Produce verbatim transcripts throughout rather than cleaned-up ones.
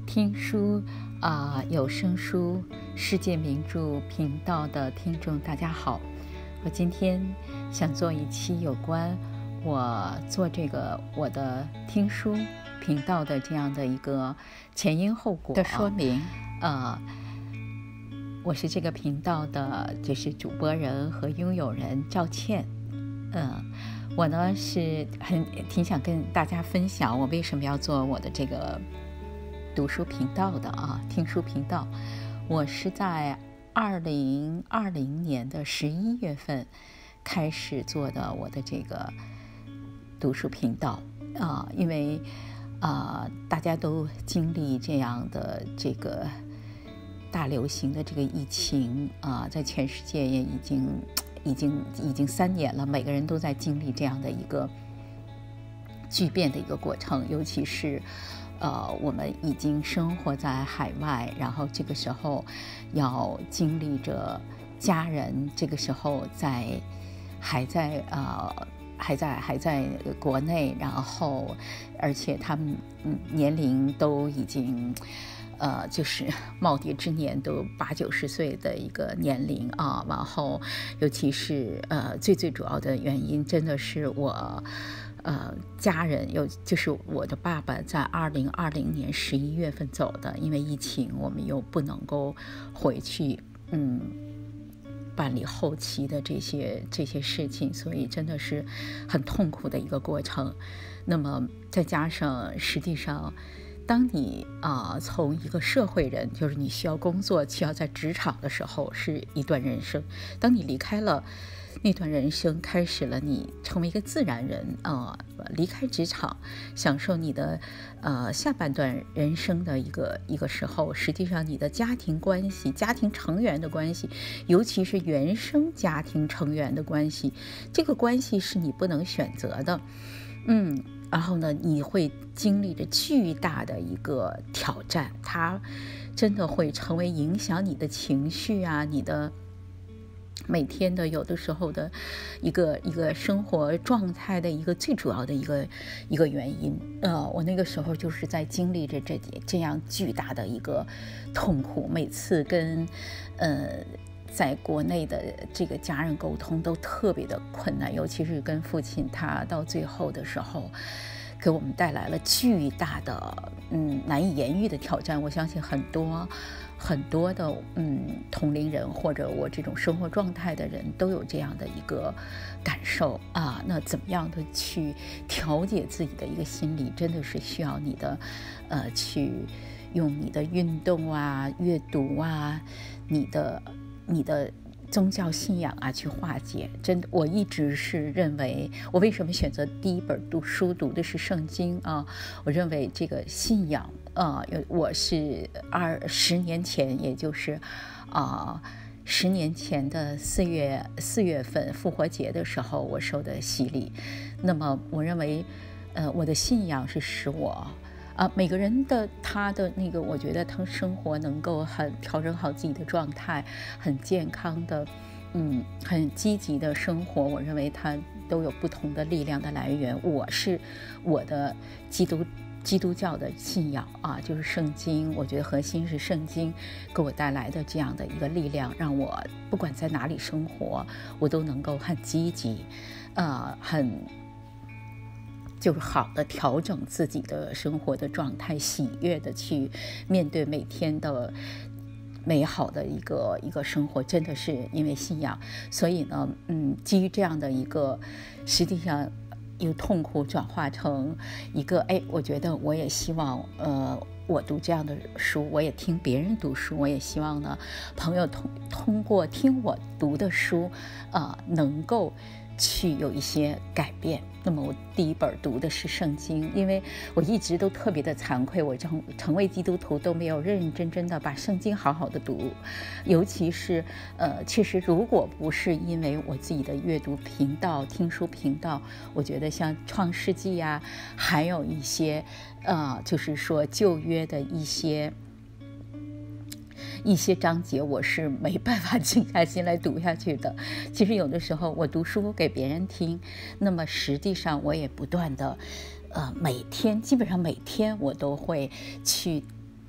听书啊、呃，有声书世界名著频道的听众大家好，我今天想做一期有关我做这个我的听书频道的这样的一个前因后果的说明。 呃，我是这个频道的就是主播人和拥有人赵倩。嗯，我呢是很挺想跟大家分享我为什么要做我的这个读书频道的啊，听书频道。我是在二零二零年的十一月份开始做的我的这个读书频道啊，因为啊、呃、大家都经历这样的这个大流行的这个疫情啊、呃，在全世界也已经已经已经三年了，每个人都在经历这样的一个巨变的一个过程，尤其是呃，我们已经生活在海外，然后这个时候要经历着家人，这个时候在还在呃还在还在国内，然后而且他们年龄都已经呃，就是耄耋之年，都八九十岁的一个年龄啊，然后尤其是呃最最主要的原因，真的是我呃家人有就是我的爸爸在二零二零年十一月份走的，因为疫情我们又不能够回去嗯办理后期的这些这些事情，所以真的是很痛苦的一个过程。那么再加上实际上当你啊、呃、从一个社会人，就是你需要工作需要在职场的时候是一段人生，当你离开了那段人生，开始了你成为一个自然人啊、呃，离开职场享受你的呃下半段人生的一个一个时候，实际上你的家庭关系家庭成员的关系，尤其是原生家庭成员的关系，这个关系是你不能选择的。嗯然后呢，你会经历着巨大的一个挑战，它真的会成为影响你的情绪啊，你的每天的有的时候的一个一个生活状态的一个最主要的一个一个原因。呃，我那个时候就是在经历着这这样巨大的一个痛苦，每次跟呃。在国内的这个家人沟通都特别的困难，尤其是跟父亲，他到最后的时候给我们带来了巨大的嗯难以言喻的挑战。我相信很多很多的嗯同龄人或者我这种生活状态的人都有这样的一个感受啊。那怎么样的去调节自己的一个心理，真的是需要你的呃去用你的运动啊、阅读啊、你的你的宗教信仰啊去化解。真的，我一直是认为，我为什么选择第一本读书读的是圣经啊？我认为这个信仰啊，我是二十年前，也就是啊十年前的四月四月份复活节的时候，我受的洗礼。那么我认为，呃，我的信仰是使我。啊，每个人的他的那个，我觉得他生活能够很调整好自己的状态，很健康的，嗯，很积极的生活。我认为他都有不同的力量的来源。我是我的基督基督教的信仰啊，就是圣经。我觉得核心是圣经给我带来的这样的一个力量，让我不管在哪里生活，我都能够很积极，呃，很。就是好的调整自己的生活的状态，喜悦的去面对每天的美好的一个一个生活，真的是因为信仰。所以呢，嗯，基于这样的一个，实际上由痛苦转化成一个，哎，我觉得我也希望，呃，我读这样的书，我也听别人读书，我也希望呢，朋友通通过听我读的书，呃，能够去有一些改变。那么我第一本读的是圣经，因为我一直都特别的惭愧，我成成为基督徒都没有认认真真的把圣经好好的读，尤其是呃，确实如果不是因为我自己的阅读频道、听书频道，我觉得像创世纪啊，还有一些呃，就是说旧约的一些。一些章节我是没办法静下心来读下去的。其实有的时候我读书给别人听，那么实际上我也不断的呃，每天基本上每天我都会去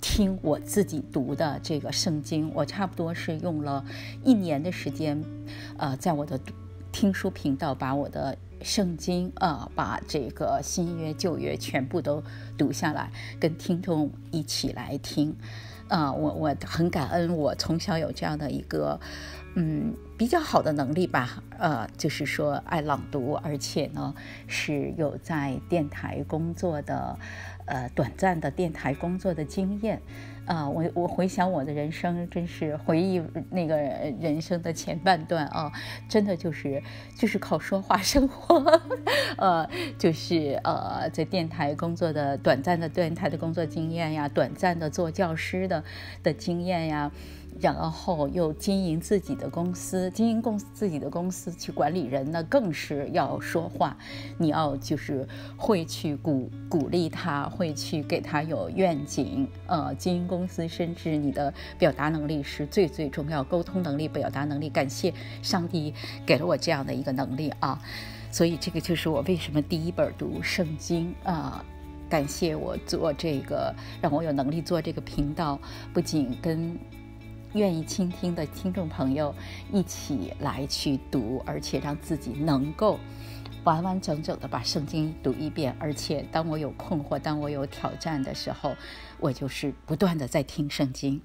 听我自己读的这个圣经，我差不多是用了一年的时间，呃，在我的听书频道把我的圣经啊、呃，把这个新约旧约全部都读下来，跟听众一起来听。啊、呃，我我很感恩，我从小有这样的一个嗯比较好的能力吧，呃，就是说爱朗读，而且呢是有在电台工作的。呃，短暂的电台工作的经验，啊、呃，我我回想我的人生，真是回忆那个人生的前半段啊，真的就是就是靠说话生活，呃，就是呃在电台工作的短暂的电台的工作经验呀，短暂的做教师的的经验呀。然后又经营自己的公司，经营公司自己的公司去管理人呢，更是要说话。你要就是会去鼓鼓励他，会去给他有愿景。呃，经营公司，甚至你的表达能力是最最重要，沟通能力、表达能力。感谢上帝给了我这样的一个能力啊！所以这个就是我为什么第一本读圣经啊。感谢我做这个，让我有能力做这个频道，不仅跟愿意倾听的听众朋友一起来去读，而且让自己能够完完整整的把圣经读一遍。而且当我有困惑，当我有挑战的时候，我就是不断的在听圣经。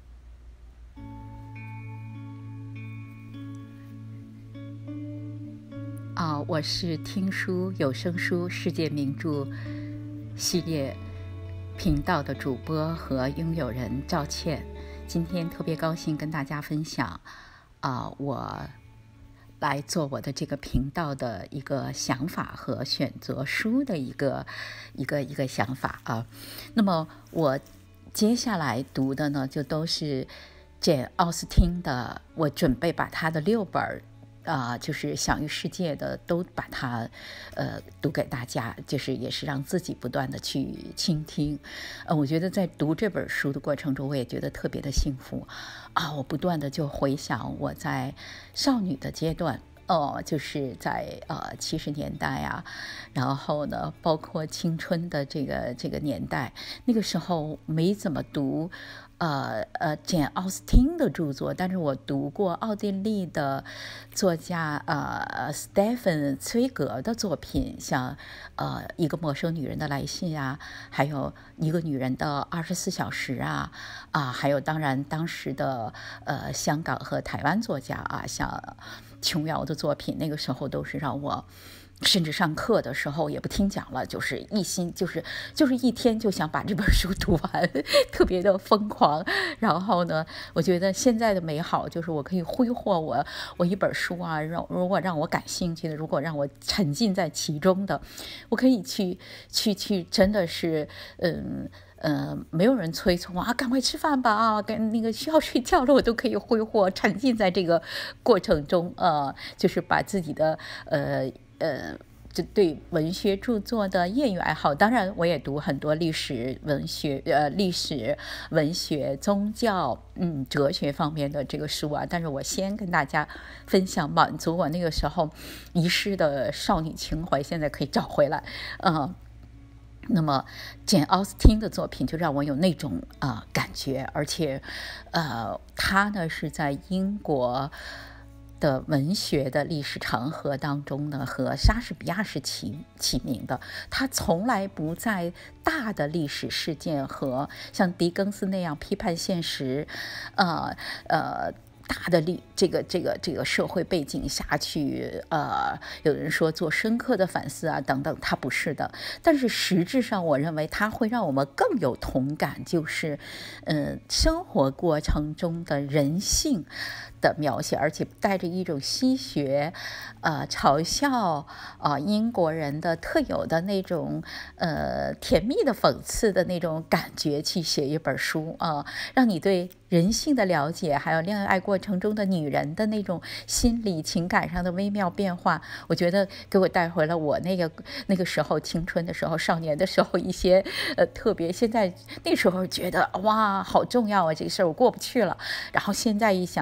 啊，我是听书有声书世界名著系列频道的主播和拥有人赵倩。今天特别高兴跟大家分享，啊、呃，我来做我的这个频道的一个想法和选择书的一个一个一个想法啊。那么我接下来读的呢，就都是简奥斯汀的，我准备把他的六本。啊、呃，就是享誉世界的，都把它，呃，读给大家，就是也是让自己不断的去倾听。呃，我觉得在读这本书的过程中，我也觉得特别的幸福啊！我不断的就回想我在少女的阶段，哦，就是在呃七十年代啊，然后呢，包括青春的这个这个年代，那个时候没怎么读。呃呃，简奥斯汀的著作，但是我读过奥地利的作家呃斯蒂芬崔格的作品，像呃一个陌生女人的来信啊，还有一个女人的二十四小时啊啊，还有当然当时的呃香港和台湾作家啊，像琼瑶的作品，那个时候都是让我。甚至上课的时候也不听讲了，就是一心就是就是一天就想把这本书读完，特别的疯狂。然后呢，我觉得现在的美好就是我可以挥霍我我一本书啊，让如果让我感兴趣的，如果让我沉浸在其中的，我可以去去去，真的是嗯。呃，没有人催促啊，赶快吃饭吧啊，跟那个需要睡觉了，我都可以挥霍，沉浸在这个过程中，呃，就是把自己的呃呃，就对文学著作的业余爱好，当然我也读很多历史文学、呃历史文学、宗教、嗯哲学方面的这个书啊，但是我先跟大家分享，满足我那个时候遗失的少女情怀，现在可以找回来，呃。那么，简奥斯汀的作品就让我有那种啊、呃、感觉，而且，呃，他呢是在英国的文学的历史长河当中呢，和莎士比亚是齐齐名的。他从来不在大的历史事件和像狄更斯那样批判现实，呃呃。大的历这个这个这个社会背景下去，呃，有人说做深刻的反思啊等等，他不是的。但是实质上，我认为它会让我们更有同感，就是，呃，生活过程中的人性的描写，而且带着一种戏谑，呃，嘲笑啊、呃、英国人的特有的那种呃甜蜜的讽刺的那种感觉去写一本书啊、呃，让你对人性的了解，还有恋爱过程中的女人的那种心理情感上的微妙变化，我觉得给我带回了我那个那个时候青春的时候、少年的时候一些呃特别，现在那时候觉得哇好重要啊，这个事儿我过不去了，然后现在一想起来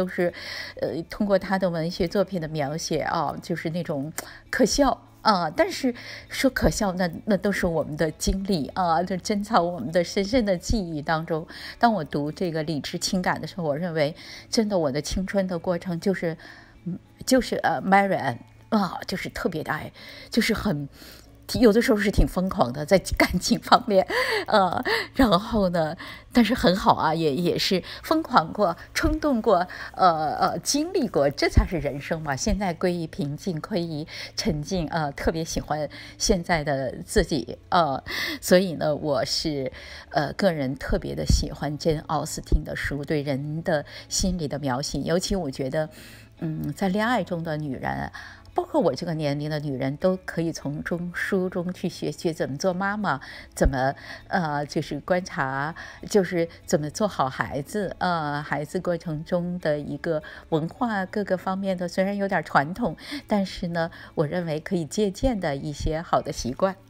都是，呃，通过他的文学作品的描写啊，就是那种可笑。啊，但是说可笑，那那都是我们的经历啊，就珍藏我们的深深的记忆当中。当我读这个理智情感的时候，我认为真的我的青春的过程就是，嗯，就是呃，Marianne 啊，就是特别的爱，就是很。有的时候是挺疯狂的，在感情方面，呃，然后呢，但是很好啊，也也是疯狂过、冲动过，呃呃，经历过，这才是人生嘛。现在归于平静，归于沉静，呃，特别喜欢现在的自己，呃，所以呢，我是呃个人特别的喜欢珍·奥斯汀的书，对人的心理的描写，尤其我觉得，嗯，在恋爱中的女人。包括我这个年龄的女人都可以从中书中去学学怎么做妈妈，怎么呃就是观察，就是怎么做好孩子，呃孩子过程中的一个文化各个方面的，虽然有点传统，但是呢，我认为可以借鉴的一些好的习惯。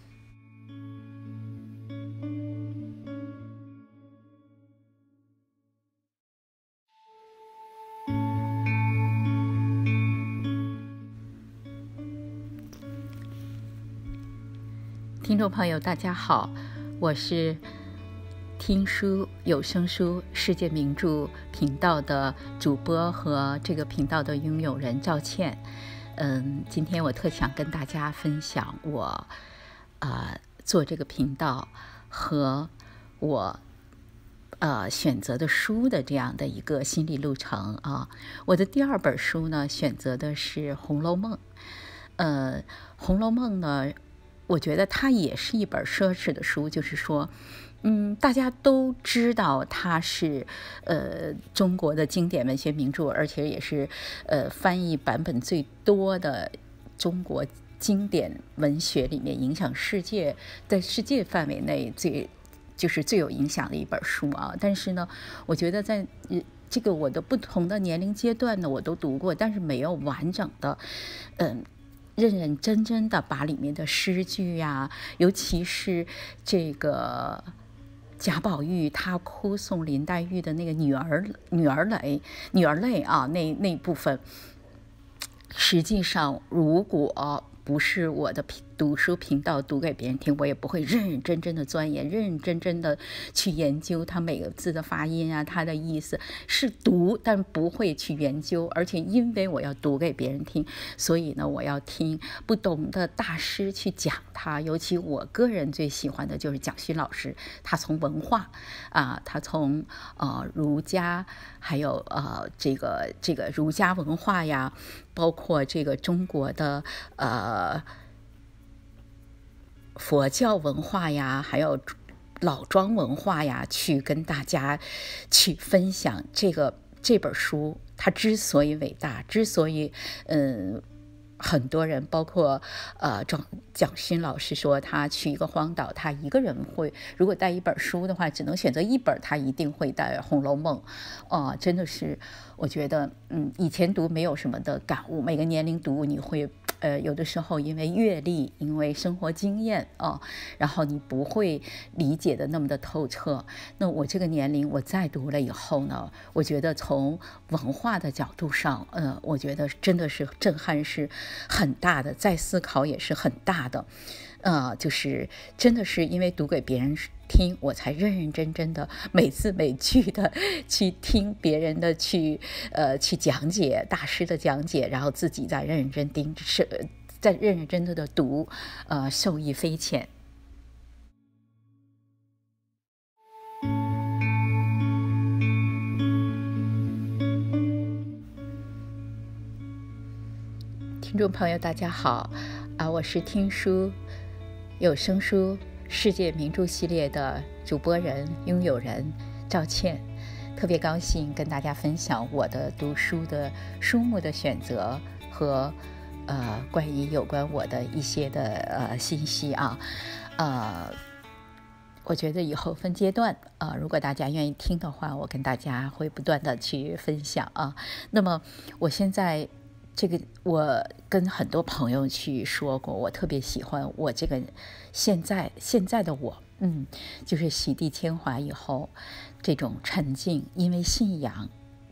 听众朋友，大家好，我是听书有声书世界名著频道的主播和这个频道的拥有人赵倩。嗯，今天我特想跟大家分享我呃做这个频道和我呃选择的书的这样的一个心理路程啊。我的第二本书呢，选择的是《红楼梦》。呃，《红楼梦》呢。我觉得它也是一本奢侈的书，就是说，嗯，大家都知道它是呃中国的经典文学名著，而且也是呃翻译版本最多的中国经典文学里面影响世界，在世界范围内最就是最有影响的一本书啊。但是呢，我觉得在这个我的不同的年龄阶段呢，我都读过，但是没有完整的，嗯。认认真真的把里面的诗句呀、啊，尤其是这个贾宝玉他哭送林黛玉的那个女儿女儿泪女儿泪啊，那那部分，实际上如果不是我的读书频道读给别人听，我也不会认认真真的钻研，认认真真的去研究它每个字的发音啊，它的意思是读，但不会去研究。而且因为我要读给别人听，所以呢，我要听不懂的大师去讲它。尤其我个人最喜欢的就是蒋勋老师，他从文化啊，他从呃儒家，还有呃这个这个儒家文化呀，包括这个中国的呃。佛教文化呀，还有老庄文化呀，去跟大家去分享这个这本书，它之所以伟大，之所以嗯。很多人，包括呃蒋蒋勋老师说，他去一个荒岛，他一个人会如果带一本书的话，只能选择一本，他一定会带《红楼梦》。哦、呃，真的是，我觉得，嗯，以前读没有什么的感悟，每个年龄读你会。呃，有的时候因为阅历，因为生活经验啊，然后你不会理解的那么的透彻。那我这个年龄，我再读了以后呢，我觉得从文化的角度上，呃，我觉得真的是震撼是很大的，再思考也是很大的。呃，就是真的是因为读给别人听，我才认认真真的每字每句的去听别人的去呃去讲解大师的讲解，然后自己再认认真盯是再认认真真的读，呃，受益匪浅。听众朋友，大家好啊，我是听书有声书世界名著系列的主播人拥有人赵倩，特别高兴跟大家分享我的读书的书目的选择和呃关于有关我的一些的呃信息啊，呃，我觉得以后分阶段啊、呃，如果大家愿意听的话，我跟大家会不断的去分享啊。那么我现在。这个我跟很多朋友去说过，我特别喜欢我这个现在现在的我，嗯，就是洗涤铅华以后这种沉静，因为信仰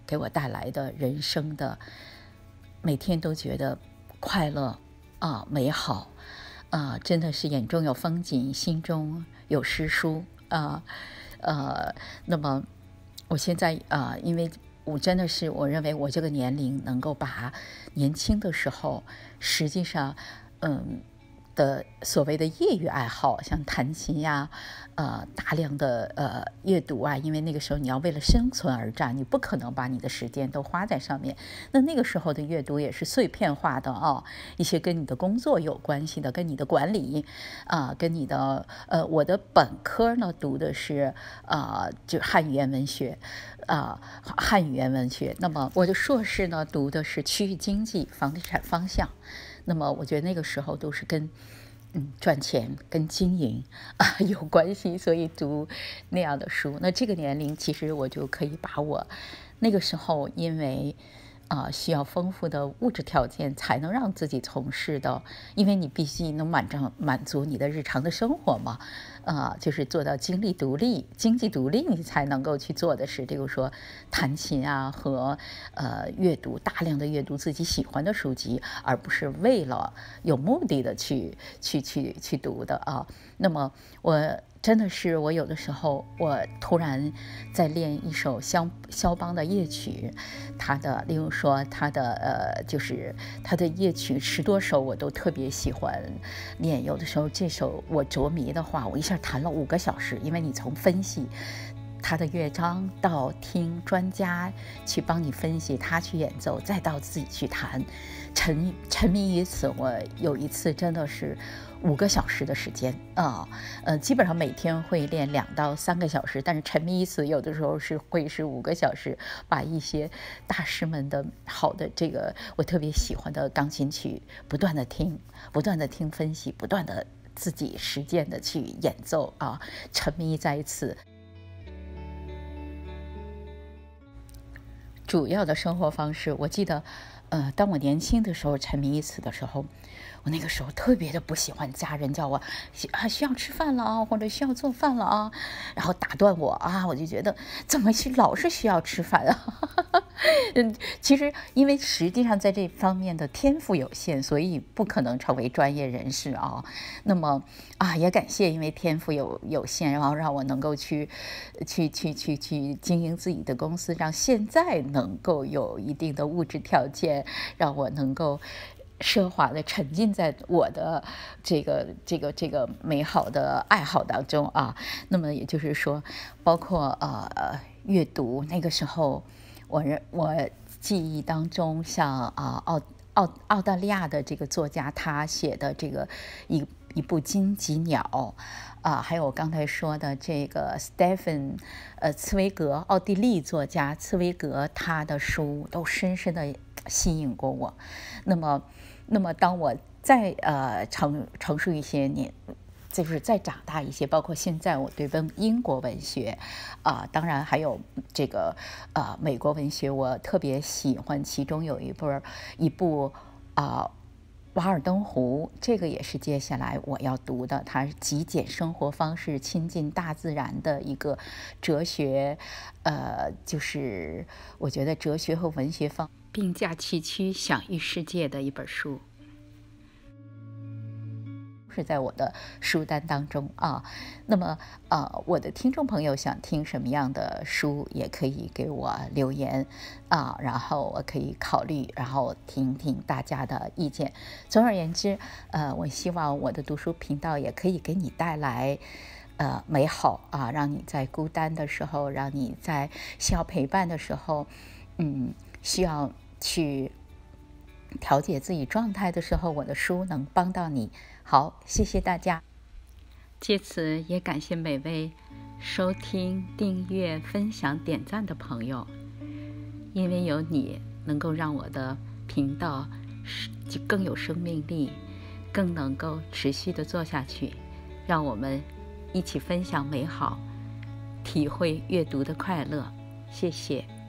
给我带来的人生的每天都觉得快乐啊、美好啊、真的是眼中有风景，心中有诗书啊。呃，那么我现在啊、因为我真的是我认为我这个年龄能够把年轻的时候实际上嗯的所谓的业余爱好，像弹琴呀，呃，大量的呃阅读啊，因为那个时候你要为了生存而战，你不可能把你的时间都花在上面。那那个时候的阅读也是碎片化的啊，一些跟你的工作有关系的，跟你的管理啊、跟你的呃，我的本科呢读的是啊、就汉语言文学。啊、汉语言文学。那么我的硕士呢，读的是区域经济、房地产方向。那么我觉得那个时候都是跟嗯赚钱、跟经营啊有关系，所以读那样的书。那这个年龄，其实我就可以把我那个时候因为啊、呃，需要丰富的物质条件才能让自己从事的，因为你必须能满正满足你的日常的生活嘛，啊、呃，就是做到经济独立、经济独立，你才能够去做的是，比如说弹琴啊和呃阅读，大量的阅读自己喜欢的书籍，而不是为了有目的的去去去去读的啊。那么我。真的是我有的时候，我突然在练一首肖肖邦的夜曲，他的，例如说他的呃，就是他的夜曲十多首我都特别喜欢练。有的时候这首我着迷的话，我一下弹了五个小时，因为你从分析他的乐章到听专家去帮你分析，他去演奏，再到自己去弹，沉沉迷于此。我有一次真的是五个小时的时间啊，呃，基本上每天会练两到三个小时，但是沉迷于此，有的时候是会是五个小时，把一些大师们的好的这个我特别喜欢的钢琴曲不断的听，不断的听分析，不断的自己实践的去演奏啊，沉迷在此。主要的生活方式，我记得，呃，当我年轻的时候沉迷于此的时候，我那个时候特别的不喜欢家人叫我啊需要吃饭了啊，或者需要做饭了啊，然后打断我啊，我就觉得怎么是老是需要吃饭啊？嗯，其实因为实际上在这方面的天赋有限，所以不可能成为专业人士啊。那么啊，也感谢因为天赋有有限，然后让我能够去去去去去经营自己的公司，让现在能够有一定的物质条件，让我能够奢华的沉浸在我的这个这个这个美好的爱好当中啊。那么也就是说，包括呃阅读，那个时候我我记忆当中，像啊澳澳澳大利亚的这个作家他写的这个一一部荆棘鸟。啊，还有我刚才说的这个 Stephen 呃茨威格，奥地利作家茨威格，他的书都深深的吸引过我。那么，那么当我再呃成成熟一些年，就是再长大一些，包括现在我对文英国文学啊、呃，当然还有这个呃美国文学，我特别喜欢，其中有一部一部啊。呃瓦尔登湖，这个也是接下来我要读的，它是极简生活方式、亲近大自然的一个哲学，呃，就是我觉得哲学和文学方并驾齐驱、享誉世界的一本书。是在我的书单当中啊。那么呃，我的听众朋友想听什么样的书，也可以给我留言啊，然后我可以考虑，然后听听大家的意见。总而言之，呃，我希望我的读书频道也可以给你带来呃美好啊，让你在孤单的时候，让你在需要陪伴的时候，嗯，需要去调节自己状态的时候，我的书能帮到你。好，谢谢大家。借此也感谢每位收听、订阅、分享、点赞的朋友，因为有你，能够让我的频道更有生命力，更能够持续的做下去。让我们一起分享美好，体会阅读的快乐。谢谢。